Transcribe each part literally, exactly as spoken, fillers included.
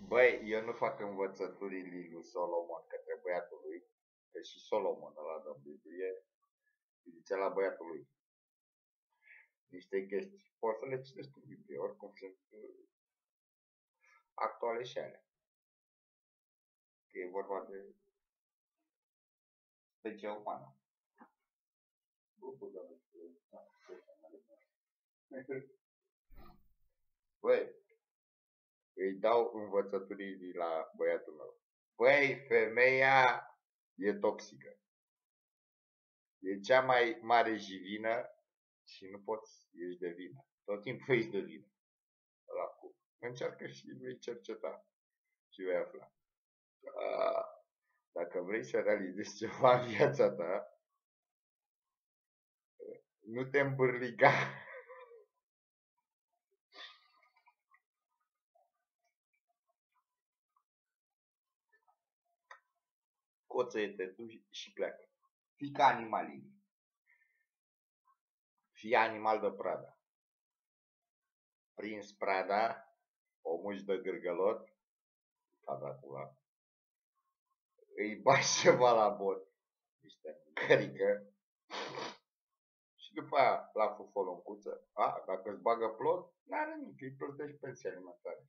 Băi, eu nu fac învățăturile lui Solomon către băiatul lui, că și Solomon ăla dă în Biblie, zice la băiatul lui niște chestii. Poți să le citești în Biblie, oricum sunt actuale și alea. Că e vorba de specia umană. Băi, îi dau învățăturii la băiatul meu. Băi, femeia e toxică. E cea mai mare jivină și nu poți, ești de vină. Tot timpul ești de vină. Ăla cu. Încearcă și vei cerceta și vei afla. A, dacă vrei să realizezi ceva în viața ta, nu te îmbârliga. Coță-te tu și pleacă. Fii ca animalii. Fii animal de pradă. Prins prada, o muși de gârgălot, pula. Îi bagi ceva la bot, niște mâncărică, și după aia la fufoloncuță. A, dacă îți bagă plot, n-are nimic, îi plătești pensia alimentară.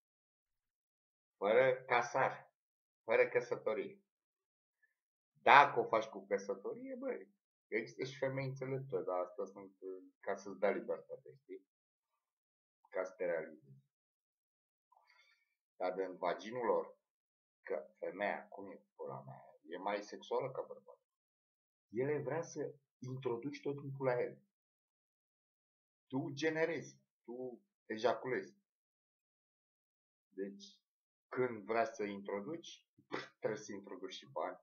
Fără casar, fără căsătorie. Dacă o faci cu căsătorie, băi, există și femei înțelepte, dar astea sunt ca să-ți dea libertate, știi? Ca să te realizezi. Dar în vaginul lor, că femeia, cum e pula mea, e mai sexuală ca bărbat. Ele vrea să introduci tot timpul la ele. Tu generezi, tu ejaculezi. Deci, când vrea să introduci, trebuie să introduci și bani.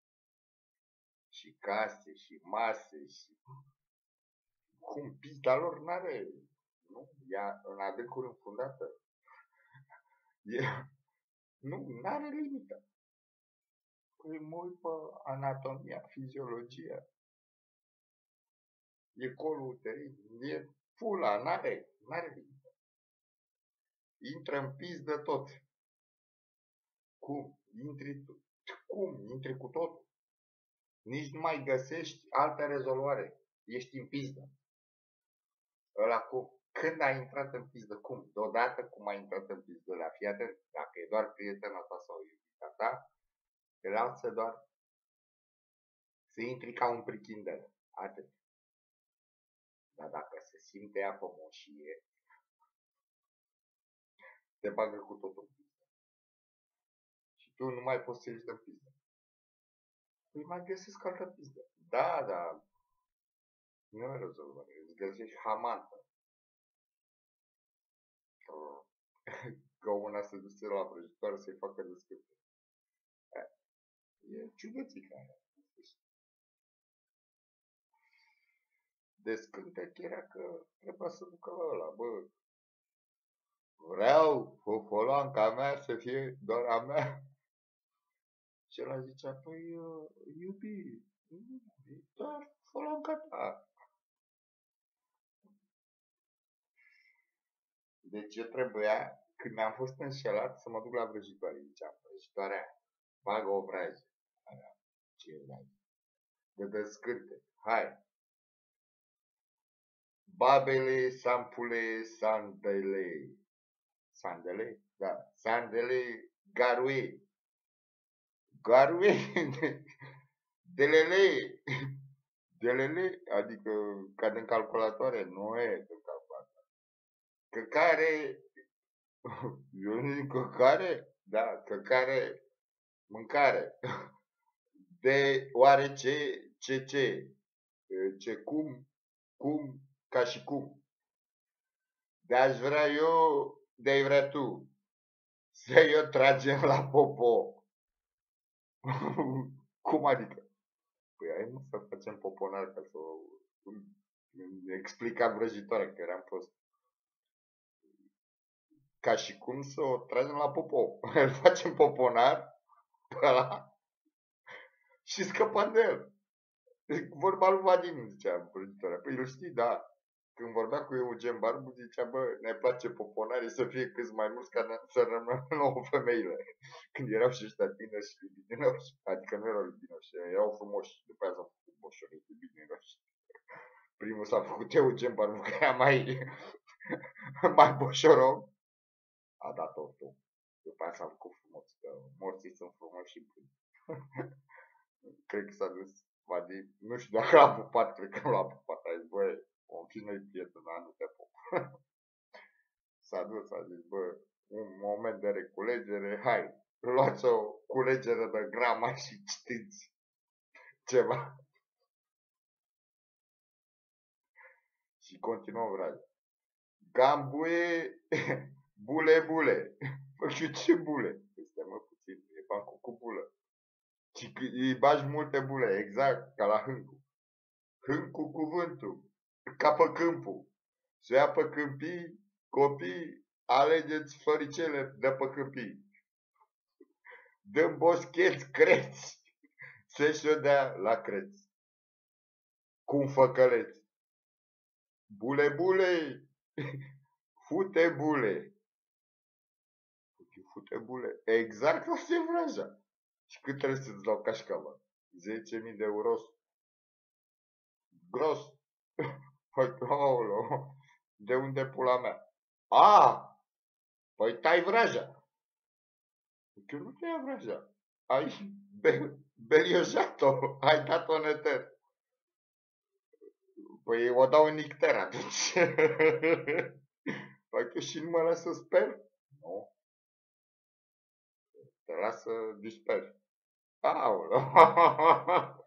Și case, și mase, și... Cum pizda lor n-are, nu? Ea în adâncuri înfundată. E... Nu, n-are limită. Păi mă uit pe anatomia, fiziologia. E colul uterin, e pula, n-are, n-are limită. Intră în pizdă tot. Cum? Intri tu. Cum? Intri cu totul. Nici nu mai găsești altă rezolvare. Ești în pizdă. Ăla cum? Când ai intrat în pizdă? Cum? Deodată cum ai intrat în pizdă? La fii atent. Dacă e doar prietena ta sau iubita ta, te lasă doar să intri ca un prichinder. Atât. Dar dacă se simte ea pe moșie, te bagă cu totul în pizdă. Și tu nu mai poți să ieși din pizdă. Păi mai găsesc altă pizdă. Da, da. Nu e rezolvare. Îți găsești hamantă. Că una se duce la prăjitoare să-i facă descârte. E ciudățică aia. Descântec era că trebuia să ducă la ăla, bă. Vreau fofolanca mea să fie doar a mea. Și ăla zicea, păi, iubi, e doar fofolanca ta. Deci eu trebuia, când mi-am fost înșelat, să mă duc la vrăjitoare. Ziceam, vrăjitoarea, bagă o vrajă. Ce vrajă? De descântec. Hai. Babele, sampule, sandele. Sandele? Da. Sandele, garue. Garue. Delele. Delele, adică ca din calculatoare, nu e din calculatoare. Căcare, eu nu zic căcare? Da, căcare, mâncare. De oarece, ce, ce, ce, cum, cum, ca și cum. De-aș vrea eu, de-ai vrea tu. Să eu tragem la popo. Cum adică? Păi hai nu să facem poponar ca să o explica vrăjitoare, că eram prost. Ca și cum să o tragem la popo. Îl facem poponar pe ăla și scăpăm de el. Vorba lui Vadim, zicea vrăjitoarea. Păi îl știi, da. când vorbea cu Eugen Barbu, zicea, bă, ne place poponare să fie câți mai mulți ca să rămână nouă femeile. Când erau și ăștia tineri și libidinoși, adică nu erau libidinoși, erau frumoși, după aia s-au făcut boșori libidinoși. Primul s-a făcut Eugen Barbu, că era mai, mai boșorom. A dat totul. După aia s-a făcut frumos, că morții sunt frumoși și buni. Cred că s-a dus, Vadi, nu știu dacă l-a pupat, cred că l-a pupat. A zis, băi, o fi noi prietena, nu te pup. S-a dus, a zis, bă, un moment de reculegere, hai, luați o culegere de grama și citiți ceva. Și continuă vraja. Gambuie, bule, bule. Bă, știu ce bule? Este mă puțin, e bancul cu bulă. Și îi bagi multe bule, exact, ca la Hâncu. Hâncu cuvântul, capă câmpul. Se ia pe câmpii, copii, alegeți floricele de pe câmpii. Dăm boscheți, creți, se șodea la creți. Cum făcăleți. Bule, bule, fute bule. Fute bule, exact la se vraja. Și cât trebuie să-ți dau cașcava? zece mii de euro. Gros. Păi, aoleo, de unde pula mea? A, păi tai vraja. Că nu te ia vraja. Ai be beliojat-o, ai dat-o în eter. Păi o dau în icter atunci. Păi că și nu mă lasă să sper? Nu. Te lasă disper. Aoleo.